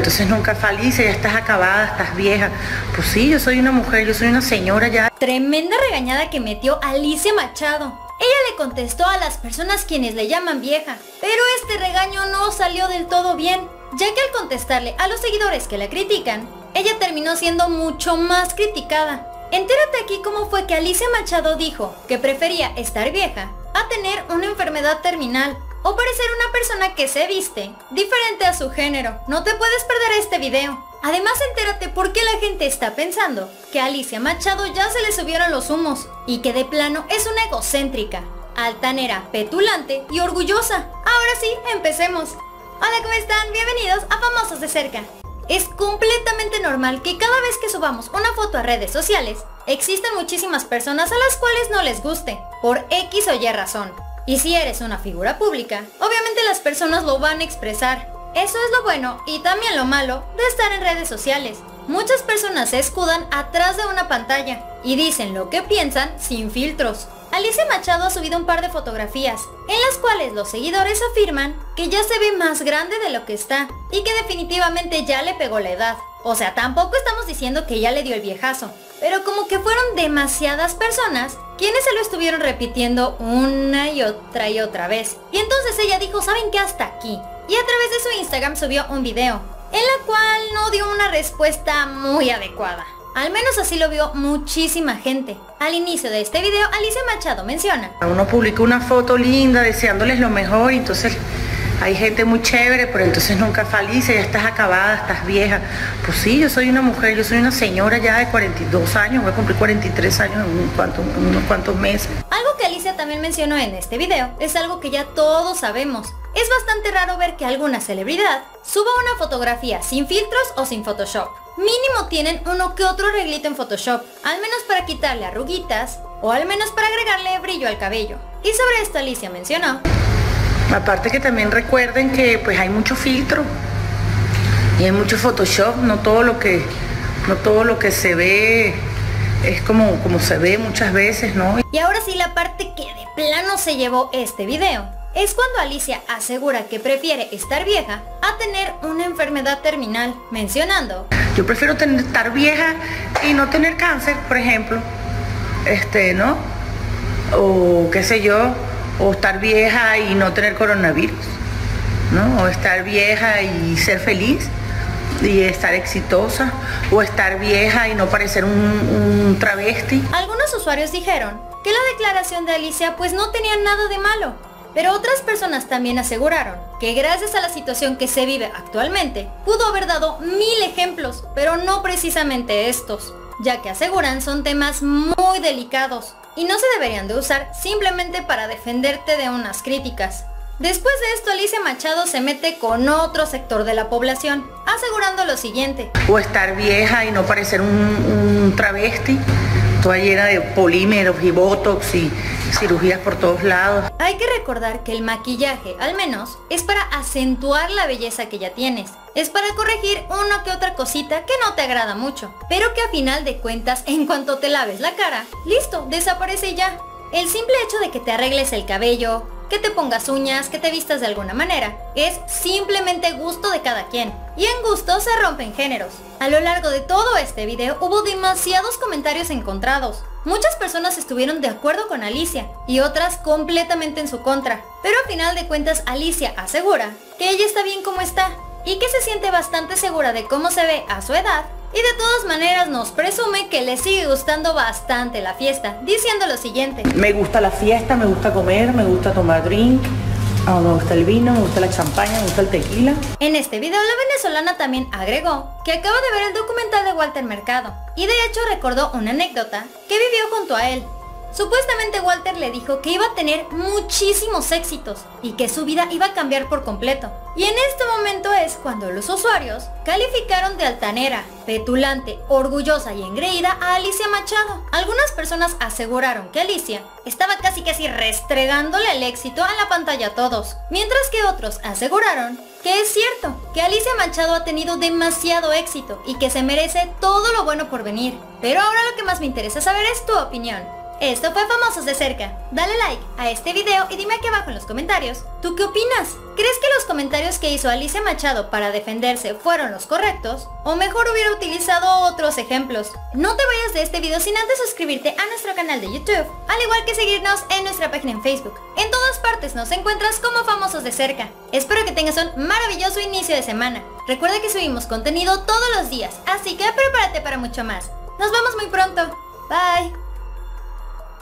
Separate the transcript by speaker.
Speaker 1: entonces nunca fue Alicia, ya estás acabada, estás vieja. Pues sí, yo soy una mujer, yo soy una señora ya.
Speaker 2: Tremenda regañada que metió Alicia Machado. Ella le contestó a las personas quienes le llaman vieja, pero este regaño no salió del todo bien, ya que al contestarle a los seguidores que la critican, ella terminó siendo mucho más criticada. Entérate aquí cómo fue que Alicia Machado dijo que prefería estar vieja a tener una enfermedad terminal o parecer una persona que se viste diferente a su género. No te puedes perder este video. Además, entérate por qué la gente está pensando que a Alicia Machado ya se le subieron los humos y que de plano es una egocéntrica, altanera, petulante y orgullosa. Ahora sí, empecemos. Hola, ¿cómo están? Bienvenidos a Famosos de Cerca. Es completamente normal que cada vez que subamos una foto a redes sociales, existan muchísimas personas a las cuales no les guste, por X o Y razón. Y si eres una figura pública, obviamente las personas lo van a expresar. Eso es lo bueno y también lo malo de estar en redes sociales. Muchas personas se escudan atrás de una pantalla y dicen lo que piensan sin filtros. Alicia Machado ha subido un par de fotografías en las cuales los seguidores afirman que ya se ve más grande de lo que está y que definitivamente ya le pegó la edad. O sea, tampoco estamos diciendo que ya le dio el viejazo, pero como que fueron demasiadas personas quienes se lo estuvieron repitiendo una y otra vez. Y entonces ella dijo, ¿saben qué? Hasta aquí. Y a través de su Instagram subió un video, en la cual no dio una respuesta muy adecuada. Al menos así lo vio muchísima gente. Al inicio de este video, Alicia Machado menciona:
Speaker 1: uno publica una foto linda deseándoles lo mejor y entonces hay gente muy chévere, pero entonces nunca fue Alicia, ya estás acabada, estás vieja. Pues sí, yo soy una mujer, yo soy una señora ya de 42 años, voy a cumplir 43 años en unos cuantos meses.
Speaker 2: Algo que Alicia también mencionó en este video es algo que ya todos sabemos. Es bastante raro ver que alguna celebridad suba una fotografía sin filtros o sin Photoshop. Mínimo tienen uno que otro arreglito en Photoshop, al menos para quitarle arruguitas o al menos para agregarle brillo al cabello. Y sobre esto Alicia mencionó:
Speaker 1: aparte que también recuerden que pues hay mucho filtro y hay mucho Photoshop, no todo lo que se ve es como se ve muchas veces, ¿no?
Speaker 2: Y ahora sí, la parte que de plano se llevó este video es cuando Alicia asegura que prefiere estar vieja a tener una enfermedad terminal, mencionando:
Speaker 1: yo prefiero estar vieja y no tener cáncer, por ejemplo, ¿no? O qué sé yo, o estar vieja y no tener coronavirus, ¿no? O estar vieja y ser feliz y estar exitosa, o estar vieja y no parecer un travesti.
Speaker 2: Algunos usuarios dijeron que la declaración de Alicia pues no tenía nada de malo. Pero otras personas también aseguraron que gracias a la situación que se vive actualmente, pudo haber dado 1000 ejemplos, pero no precisamente estos, ya que aseguran son temas muy delicados y no se deberían de usar simplemente para defenderte de unas críticas. Después de esto, Alicia Machado se mete con otro sector de la población, asegurando lo siguiente:
Speaker 1: o estar vieja y no parecer un travesti, toda llena de polímeros y botox y cirugías por todos lados.
Speaker 2: Hay que recordar que el maquillaje, al menos, es para acentuar la belleza que ya tienes. Es para corregir una que otra cosita que no te agrada mucho, pero que a final de cuentas, en cuanto te laves la cara, listo, desaparece ya. El simple hecho de que te arregles el cabello, que te pongas uñas, que te vistas de alguna manera, es simplemente gusto de cada quien. Y en gusto se rompen géneros. A lo largo de todo este video hubo demasiados comentarios encontrados. Muchas personas estuvieron de acuerdo con Alicia y otras completamente en su contra. Pero a final de cuentas Alicia asegura que ella está bien como está y que se siente bastante segura de cómo se ve a su edad. Y de todas maneras nos presume que le sigue gustando bastante la fiesta, diciendo lo siguiente:
Speaker 1: me gusta la fiesta, me gusta comer, me gusta tomar drink, me gusta el vino, me gusta la champaña, me gusta el tequila.
Speaker 2: En este video la venezolana también agregó que acaba de ver el documental de Walter Mercado y de hecho recordó una anécdota que vivió junto a él. Supuestamente Walter le dijo que iba a tener muchísimos éxitos y que su vida iba a cambiar por completo. Y en este momento es cuando los usuarios calificaron de altanera, petulante, orgullosa y engreída a Alicia Machado. Algunas personas aseguraron que Alicia estaba casi restregándole el éxito a la pantalla a todos, mientras que otros aseguraron que es cierto, que Alicia Machado ha tenido demasiado éxito y que se merece todo lo bueno por venir. Pero ahora lo que más me interesa saber es tu opinión. Esto fue Famosos de Cerca. Dale like a este video y dime aquí abajo en los comentarios, ¿tú qué opinas? ¿Crees que los comentarios que hizo Alicia Machado para defenderse fueron los correctos? ¿O mejor hubiera utilizado otros ejemplos? No te vayas de este video sin antes suscribirte a nuestro canal de YouTube, al igual que seguirnos en nuestra página en Facebook. En todas partes nos encuentras como Famosos de Cerca. Espero que tengas un maravilloso inicio de semana. Recuerda que subimos contenido todos los días, así que prepárate para mucho más. Nos vemos muy pronto. Bye.